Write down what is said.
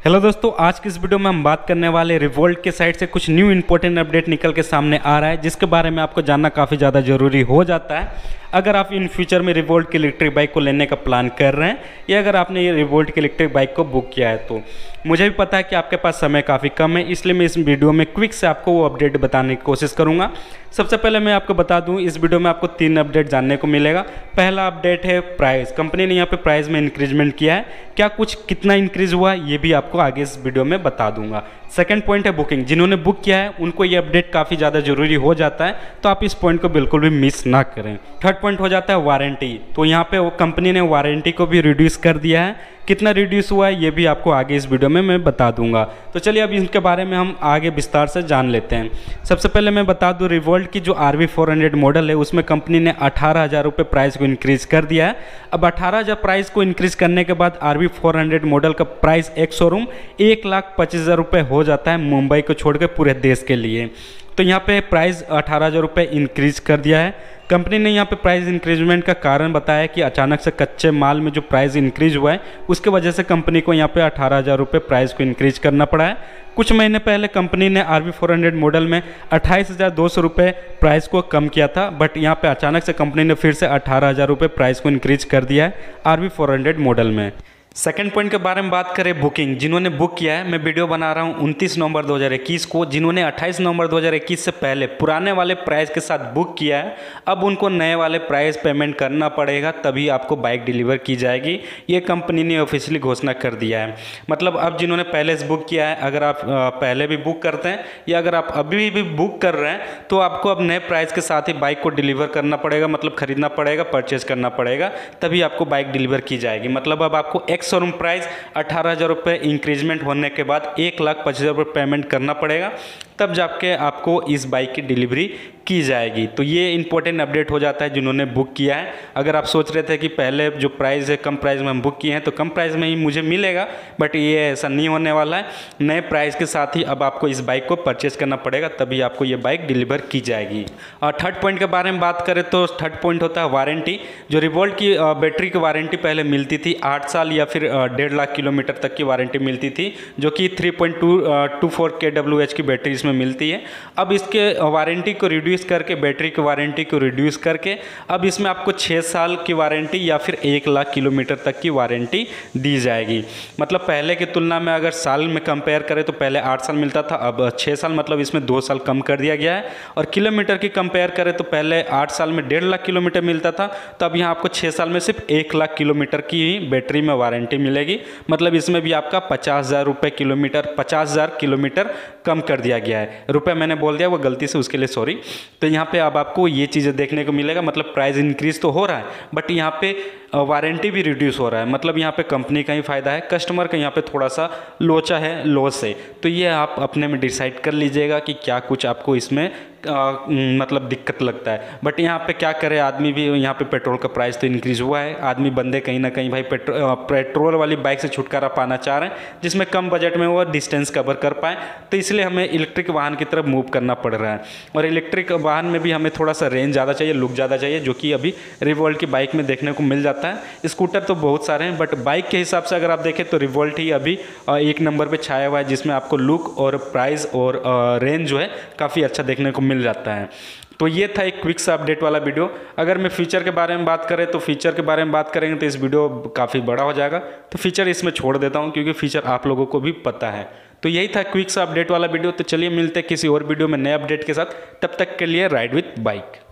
Hello दोस्तों, आज की इस वीडियो में हम बात करने वाले रिवोल्ट के साइड से कुछ न्यू इंपॉर्टेंट अपडेट निकल के सामने आ रहा है, जिसके बारे में आपको जानना काफ़ी ज़्यादा ज़रूरी हो जाता है अगर आप इन फ्यूचर में रिवोल्ट की इलेक्ट्रिक बाइक को लेने का प्लान कर रहे हैं या अगर आपने ये रिवोल्ट की इलेक्ट्रिक बाइक को बुक किया है। तो मुझे भी पता है कि आपके पास समय काफ़ी कम है, इसलिए मैं इस वीडियो में क्विक से आपको वो अपडेट बताने की कोशिश करूँगा। सबसे पहले मैं आपको बता दूँ, इस वीडियो में आपको 3 अपडेट जानने को मिलेगा। पहला अपडेट है प्राइस। कंपनी ने यहाँ पे प्राइस में इंक्रीजमेंट किया है, क्या कुछ कितना इंक्रीज हुआ ये भी आपको आगे इस वीडियो में बता दूंगा। सेकंड पॉइंट है बुकिंग। जिन्होंने बुक किया है उनको ये अपडेट काफ़ी ज़्यादा जरूरी हो जाता है, तो आप इस पॉइंट को बिल्कुल भी मिस ना करें। थर्ड पॉइंट हो जाता है वारंटी। तो यहाँ पे वो कंपनी ने वारंटी को भी रिड्यूस कर दिया है, कितना रिड्यूस हुआ है ये भी आपको आगे इस वीडियो में मैं बता दूंगा। तो चलिए अब इनके बारे में हम आगे विस्तार से जान लेते हैं। सबसे पहले मैं बता दूं, रिवोल्ट की जो RV400 मॉडल है उसमें कंपनी ने 18,000 रुपये प्राइस को इंक्रीज़ कर दिया है। अब 18,000 प्राइस को इंक्रीज़ करने के बाद RV400 मॉडल का प्राइस एक शोरूम 1,25,000 रुपये हो जाता है, मुंबई को छोड़ के पूरे देश के लिए। तो यहाँ पे प्राइस 18,000 रुपये इंक्रीज कर दिया है। कंपनी ने यहाँ पे प्राइस इंक्रीजमेंट का कारण बताया कि अचानक से कच्चे माल में जो प्राइस इंक्रीज हुआ है उसके वजह से कंपनी को यहाँ पे 18,000 रुपये प्राइस को इंक्रीज करना पड़ा है। कुछ महीने पहले कंपनी ने RV400 मॉडल में 28,200 रुपये प्राइस को कम किया था, बट यहाँ पे अचानक से कंपनी ने फिर से 18,000 रुपये प्राइस को इंक्रीज कर दिया है RV400 मॉडल में। सेकंड पॉइंट के बारे में बात करें बुकिंग। जिन्होंने बुक किया है, मैं वीडियो बना रहा हूँ 29 नवंबर 2021 को। जिन्होंने 28 नवंबर 2021 से पहले पुराने वाले प्राइस के साथ बुक किया है, अब उनको नए वाले प्राइस पेमेंट करना पड़ेगा, तभी आपको बाइक डिलीवर की जाएगी। ये कंपनी ने ऑफिशियली घोषणा कर दिया है। मतलब अब जिन्होंने पहले से बुक किया है, अगर आप पहले भी बुक करते हैं या अगर आप अभी भी बुक कर रहे हैं तो आपको अब नए प्राइस के साथ ही बाइक को डिलीवर करना पड़ेगा, मतलब खरीदना पड़ेगा, परचेज करना पड़ेगा, तभी आपको बाइक डिलीवर की जाएगी। मतलब अब आपको शोरूम प्राइस 18,000 रुपये इंक्रीजमेंट होने के बाद 1,25,000 रुपये पेमेंट करना पड़ेगा, तब जाके आपको इस बाइक की डिलीवरी की जाएगी। तो ये इंपॉर्टेंट अपडेट हो जाता है जिन्होंने बुक किया है। अगर आप सोच रहे थे कि पहले जो प्राइस है कम प्राइस में हम बुक किए हैं तो कम प्राइस में ही मुझे मिलेगा, बट ये ऐसा नहीं होने वाला है। नए प्राइस के साथ ही अब आपको इस बाइक को परचेज करना पड़ेगा, तभी आपको ये बाइक डिलीवर की जाएगी। और थर्ड पॉइंट के बारे में बात करें तो थर्ड पॉइंट होता है वारंटी। जो रिवोल्ट की बैटरी की वारंटी पहले मिलती थी 8 साल या फिर 1.5 लाख किलोमीटर तक की वारंटी मिलती थी, जो कि 3.24 kWh की बैटरी इसमें मिलती है। अब इसके वारंटी को रिड्यूस करके, बैटरी की वारंटी को रिड्यूस करके अब इसमें आपको 6 साल की वारंटी या फिर 1 लाख किलोमीटर तक की वारंटी दी जाएगी। मतलब पहले की तुलना में अगर साल में कंपेयर करें तो पहले 8 साल मिलता था, अब 6 साल, मतलब इसमें 2 साल कम कर दिया गया है। और किलोमीटर की कंपेयर करें तो पहले 8 साल में 1.5 लाख किलोमीटर मिलता था, तो अब यहाँ आपको 6 साल में सिर्फ 1 लाख किलोमीटर की ही बैटरी में वारंटी मिलेगी। मतलब इसमें भी आपका 50,000 रुपये किलोमीटर, 50,000 किलोमीटर कम कर दिया गया है। रुपये मैंने बोल दिया वो गलती से, उसके लिए सॉरी। तो यहाँ पे अब आपको ये चीज़ें देखने को मिलेगा। मतलब प्राइस इंक्रीज तो हो रहा है, बट यहाँ पे वारंटी भी रिड्यूस हो रहा है। मतलब यहाँ पे कंपनी का ही फायदा है, कस्टमर का यहाँ पे थोड़ा सा लोचा है, लॉस है। तो ये आप अपने में डिसाइड कर लीजिएगा कि क्या कुछ आपको इसमें मतलब दिक्कत लगता है। बट यहाँ पे क्या करे आदमी भी, यहाँ पे पेट्रोल का प्राइस तो इंक्रीज़ हुआ है। आदमी बंदे कहीं ना कहीं भाई पेट्रोल वाली बाइक से छुटकारा पाना चाह रहे हैं, जिसमें कम बजट में वो डिस्टेंस कवर कर पाएँ। तो इसलिए हमें इलेक्ट्रिक वाहन की तरफ मूव करना पड़ रहा है। और इलेक्ट्रिक वाहन में भी हमें थोड़ा सा रेंज ज़्यादा चाहिए, लुक ज़्यादा चाहिए, जो कि अभी रिवोल्ट की बाइक में देखने को मिल जाता है। स्कूटर तो बहुत सारे हैं, बट बाइक के हिसाब से अगर आप देखें तो रिवोल्ट ही अभी 1 नंबर पे छाया हुआ है, जिसमें आपको लुक और प्राइस और रेंज जो है काफ़ी अच्छा देखने को मिल जाता है। तो ये था एक क्विक सा अपडेट वाला वीडियो। अगर मैं फीचर के बारे में बात करें तो फीचर के बारे में बात करेंगे तो इस वीडियो काफ़ी बड़ा हो जाएगा, तो फीचर इसमें छोड़ देता हूँ क्योंकि फीचर आप लोगों को भी पता है। तो यही था क्विक सा अपडेट वाला वीडियो। तो चलिए मिलते हैं किसी और वीडियो में नए अपडेट के साथ, तब तक के लिए राइड विथ बाइक।